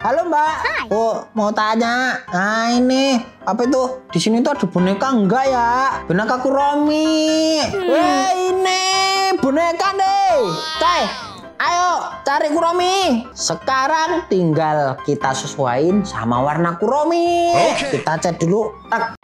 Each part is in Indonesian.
Halo Mbak. Hai. Oh, mau tanya. Nah ini apa itu? Di sini tuh ada boneka enggak ya? Boneka Kuromi. Wah ini boneka deh. Cai, ayo cari Kuromi. Sekarang tinggal kita sesuaiin sama warna Kuromi. Kita cek dulu. Tak.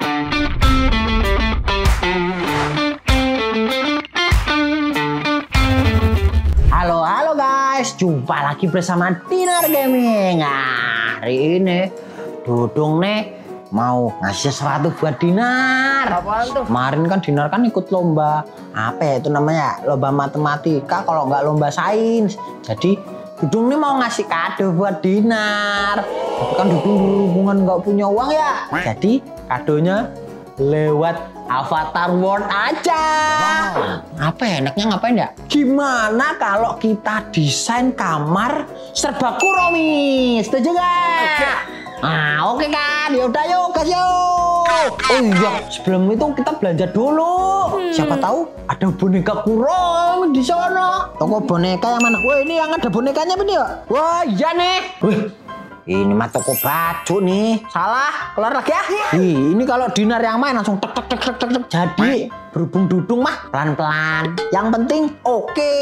Halo guys, jumpa lagi bersama Dinar Gaming. Nah, hari ini Dudung nih mau ngasih sesuatu buat Dinar. Apaan tuh? Kemarin kan Dinar kan ikut lomba apa ya itu namanya, lomba matematika kalau nggak lomba sains. Jadi Dudung nih mau ngasih kado buat Dinar. Tapi kan Dudung berhubungan nggak punya uang ya. Jadi kadonya lewat Avatar World aja. Apa ya, enaknya ngapain ya? Gimana kalau kita desain kamar serba Kuromi? Setuju gak? Nah, oke kan? Yaudah yuk, guys yuk. Oh iya, sebelum itu kita belanja dulu. Siapa tahu ada boneka Kuromi di sana. Toko boneka yang mana? Wah, ini yang ada bonekanya apa nih ya? Wah, iya nih. Wih. Ini mah toko baju nih. Salah, keluar lagi ya. Ini kalau Dinar yang main langsung tek tek tek tek tek. Jadi berhubung Dudung mah pelan-pelan. Yang penting oke.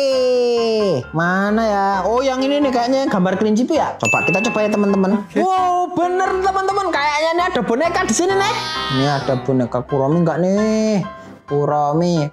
Mana ya? Oh, yang ini nih kayaknya gambar kelinci itu ya. Coba kita coba ya teman-teman. Wow, bener teman-teman. Kayaknya ini ada boneka di sini nih. Ini ada boneka Kuromi enggak nih? Kuromi.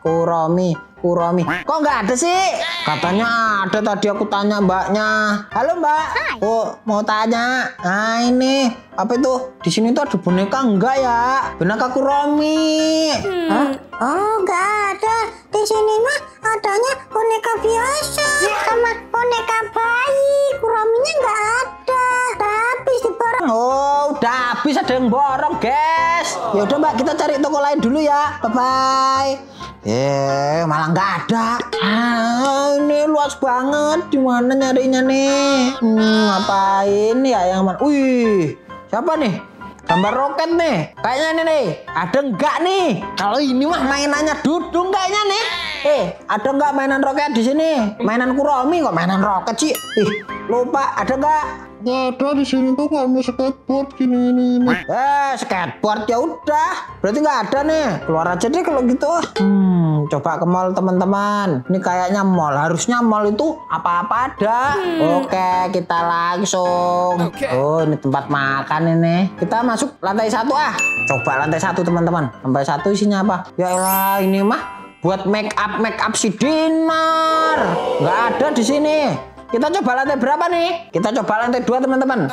Kok nggak ada sih? Katanya ada, tadi aku tanya mbaknya. Halo mbak. Hai. Oh, mau tanya. Nah ini apa itu? Di sini tuh ada boneka enggak ya? Boneka Kuromi. Oh, nggak ada. Di sini mah adanya boneka biasa sama boneka bayi. Kurominya nggak ada. Udah habis di barang. Oh, udah habis, ada yang borong, guys. Ya udah mbak, kita cari toko lain dulu ya. Bye bye. Malah nggak ada. Ini luas banget. Di mana nyarinya nih? Ngapain ya yang mana? Wih, siapa nih? Gambar roket nih. Kayaknya ini nih. Ada nggak nih? Kalau ini mah mainannya Dudung kayaknya nih. Ada nggak mainan roket di sini? Mainan Kuromi kok mainan roket sih? Lupa. Ada nggak? Nggak ada di sini tuh, kamu skateboard gini. Skateboard ya udah. Berarti nggak ada nih. Keluar aja deh kalau gitu. Coba ke mall teman-teman. Ini kayaknya mall. Harusnya mall itu apa-apa ada. Oke, kita langsung. Oh, ini tempat makan ini. Kita masuk lantai 1 ah. Coba lantai 1 teman-teman. Lantai 1 isinya apa? Ya elah, ini mah buat make up si Dinar. Nggak ada di sini. Kita coba lantai berapa nih? Kita coba lantai 2 teman-teman.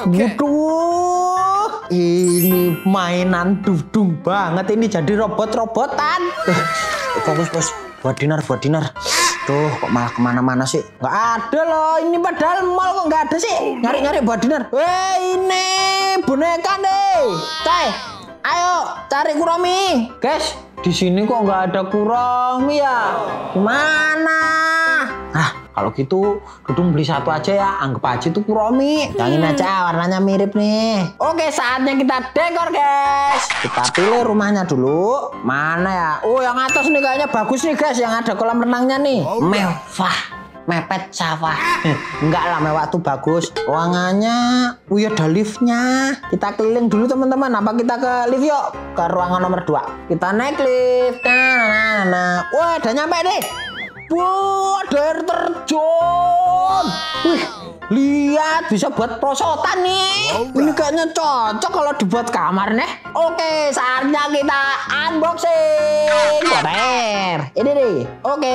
Waduh, ini mainan Dudung banget ini, jadi robot-robotan. Fokus bos, buat Dinar. Tuh, kok malah kemana-mana sih? Nggak ada loh, ini padahal mall kok nggak ada sih? Nyari-nyari buat Dinar. Ini boneka deh. Cai, ayo cari Kuromi. Guys, di sini kok nggak ada Kuromi ya? Gimana? Kalau gitu Dudung beli satu aja ya, anggap aja itu Kuromi. Yang ini aja, warnanya mirip nih. Oke, saatnya kita dekor guys. Kita pilih rumahnya dulu. Mana ya? Oh, yang atas nih kayaknya bagus nih guys, yang ada kolam renangnya nih. Mewah, mepet sawah. Enggak lah, mewah tuh bagus. Ruangannya, ada liftnya. Kita keliling dulu teman-teman. Apa kita ke lift yuk? Ke ruangan nomor 2. Kita naik lift. Wah, udah nyampe deh. Wah, ada air terjun. Wih, lihat bisa buat perosotan nih. Ini kayaknya cocok kalau dibuat kamar nih. Oke, saatnya kita unboxing. Koper. Ini nih. Oke.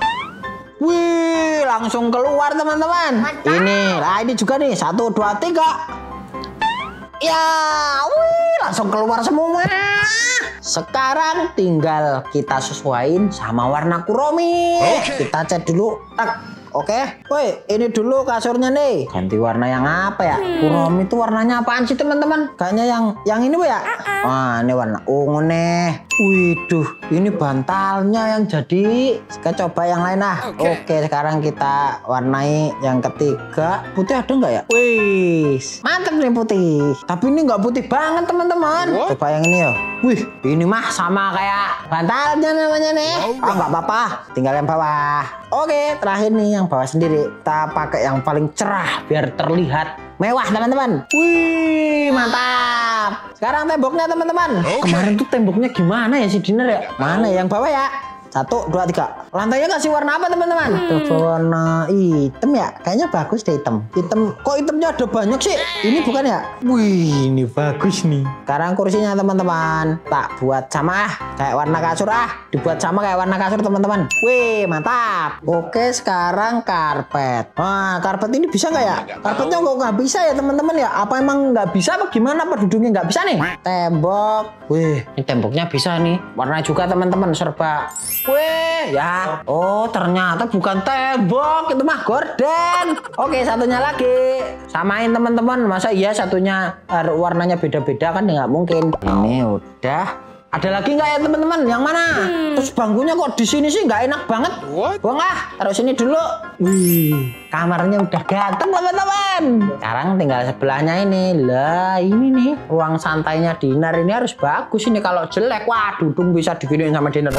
Wih, langsung keluar teman-teman. Ini, ini juga nih. 1, 2, 3. Ya, wih, langsung keluar semua. Sekarang tinggal kita sesuaiin sama warna Kuromi. Kita cat dulu. Oke. Woi, ini dulu kasurnya nih. Ganti warna yang apa ya? Kuromi itu warnanya apaan sih teman-teman? Kayaknya yang ini bu ya? Wah, ini warna ungu nih. Widuh, ini bantalnya yang jadi. Kita coba yang lain lah. Oke, sekarang kita warnai yang ketiga. Putih ada nggak ya? Wih, mantep nih putih. Tapi ini nggak putih banget teman-teman. Coba yang ini ya. Wih, ini mah sama kayak bantalnya namanya nih. Nggak apa-apa, tinggal yang bawah. Oke, terakhir nih yang bawah sendiri. Kita pakai yang paling cerah biar terlihat mewah teman-teman. Wih, mantap. Sekarang temboknya teman-teman. Kemarin tuh temboknya gimana ya si Dinner ya? Mana yang bawah ya? 1, 2, 3. Lantainya kasih warna apa teman-teman? Warna hitam ya? Kayaknya bagus deh hitam. Hitam, kok hitamnya ada banyak sih? Ini bukan ya? Wih, ini bagus nih. Sekarang kursinya teman-teman tak buat sama kayak warna kasur dibuat sama kayak warna kasur teman-teman. Wih, mantap. Oke, sekarang karpet. Wah, karpet ini bisa nggak ya? Karpetnya kok nggak bisa ya teman-teman ya? Apa emang nggak bisa? Apa gimana? Apa duduknya nggak bisa nih? Tembok. Wih, ini temboknya bisa nih. Warna juga teman-teman serba. Wih, ya. Oh, ternyata bukan tembok, itu mah gorden. Oke, satunya lagi. Samain teman-teman. Masa iya satunya warnanya beda-beda kan? Nggak mungkin. Ini udah. Ada lagi nggak ya teman-teman? Yang mana? Terus bangkunya kok di sini sih nggak enak banget? Buang taruh sini dulu. Wih, kamarnya udah ganteng teman-teman. Sekarang tinggal sebelahnya ini. Lah, ini nih ruang santainya Dinner ini harus bagus ini. Kalau jelek, wah Dudung bisa diginiin sama Dinner.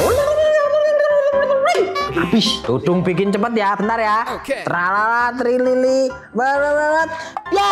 Habis. Dudung bikin cepet ya, bentar ya. Tralala trilili. Barat. Ya.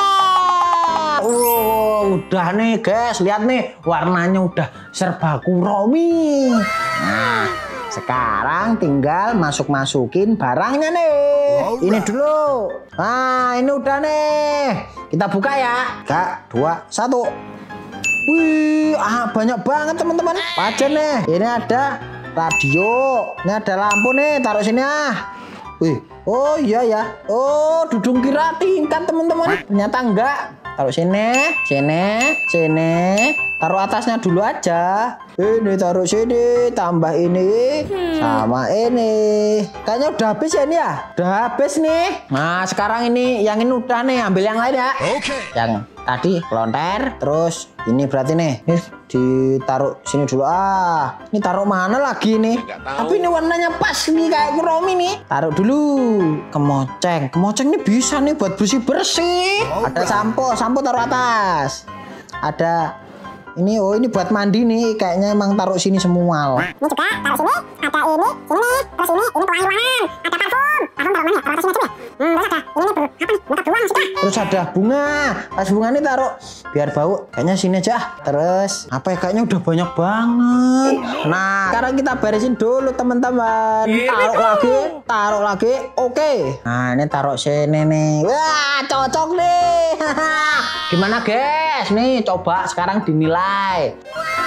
Udah nih guys, lihat nih warnanya udah serba kuromi. Nah, sekarang tinggal masuk-masukin barangnya nih. Ini dulu. Nah, ini udah nih. Kita buka ya. 3, 2, 1. Wih, banyak banget teman-teman. Pajen nih. Ini ada radio, ini ada lampu nih, taruh sini Wih, oh iya ya. Oh, Dudung kira tingkat teman-teman. Ternyata enggak. Taruh sini, taruh atasnya dulu aja. Ini taruh sini, tambah ini, sama ini. Kayaknya udah habis ya ini ya? Udah habis nih. Nah, sekarang ini, yang ini udah nih, ambil yang lain ya. Yang tadi lonter, terus ini berarti nih. Ini ditaruh sini dulu. Ini taruh mana lagi nih? Tapi ini warnanya pas nih kayak kuromi nih. Taruh dulu. Kemoceng. Kemoceng ini bisa nih buat bersih-bersih. Ada sampo taruh atas. Ada ini, oh ini buat mandi nih. Kayaknya emang taruh sini semua loh. Ini juga taruh sini, ada ini, terus ini pewangi-wangan, ada parfum taruh mana ya? Taruh sini aja ya. Terus ada ini nih, apa nih? Buka buang sih. Terus ada bunga, pas bunga nih taruh biar bau. Kayaknya sini aja. Terus apa ya? Kayaknya udah banyak banget. Nah, sekarang kita beresin dulu teman-teman. Taruh lagi. Oke. Nah, ini taruh sini nih. Wah, cocok nih. Gimana guys? Nih coba sekarang dinilai.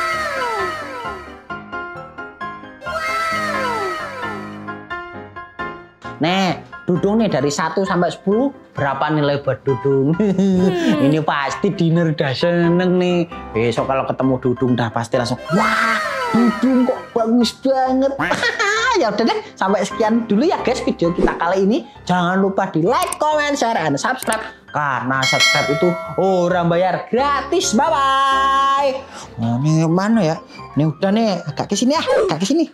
Nih, Dudung nih dari 1 sampai 10 berapa nilai buat Dudung? Ini pasti Dinner udah seneng nih. Besok kalau ketemu Dudung dah pasti langsung wah, Dudung kok bagus banget. Ya udah deh, sampai sekian dulu ya guys video kita kali ini. Jangan lupa di like, comment, share, and subscribe. Karena subscribe itu orang bayar gratis. Bye bye. Nah, ini mana ya? Ini udah nih, agak ke sini ya, agak ke sini.